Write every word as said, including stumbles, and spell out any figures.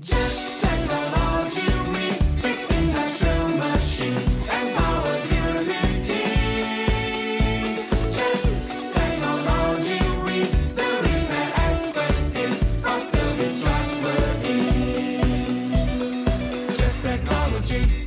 Just technology, we fix industrial machine and power durability. Just technology, we the repair expertise for service trustworthy. Just technology.